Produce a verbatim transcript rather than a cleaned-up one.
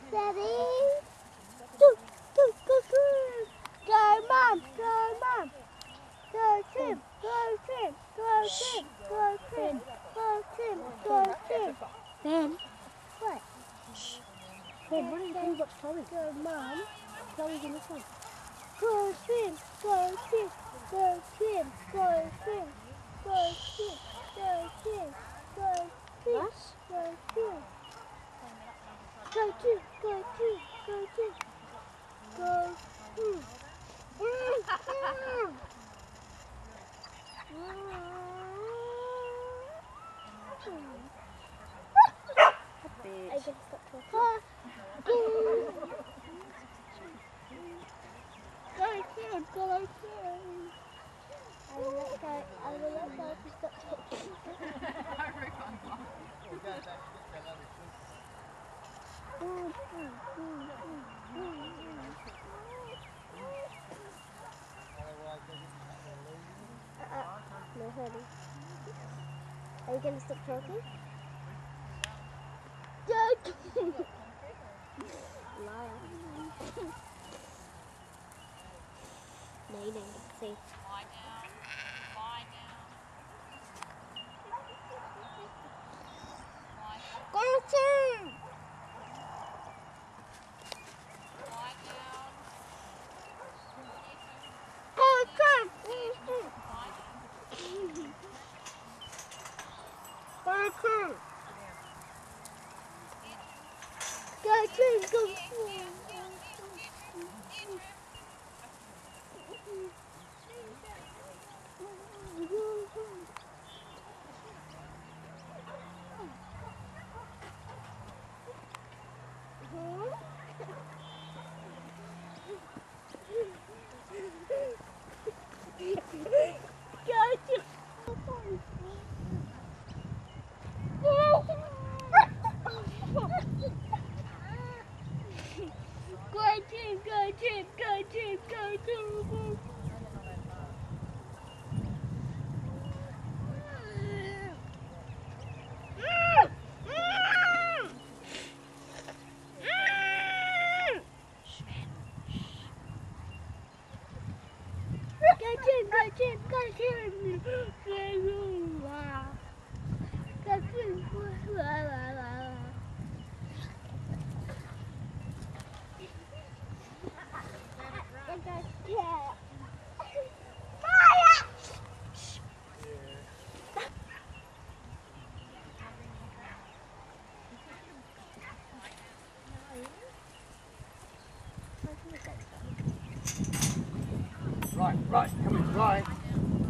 Ready? Go, go, go, go. Go, Mum. Go, Mum. Go, Trim. Go, Trim. Go, Trim. Go, Trim. Go, Trim. Go, Trim. Ben. What? Ben, what are you doing? What's Chloe? Go, Mum. Chloe's in this one. Go, Trim. Go, Trim. Go, Trim. Go, Trim. Go, Trim. Go, Trim. Go, Trim. What? Go, Trim. Go, Trim. Go, Trim. Go, Trim. Go, Trim. Mm. Mm. I can stop talking. Go, Trim. Go, Trim. I will let go. I will let go to stop talking. Uh, no hurry. Are you going to stop talking? Liar. No, you don't get to see. Lie down. Lie down. Lie down. Go team! Lie down. Go team! Go team! Go team! Go team! Right, right, come in, right.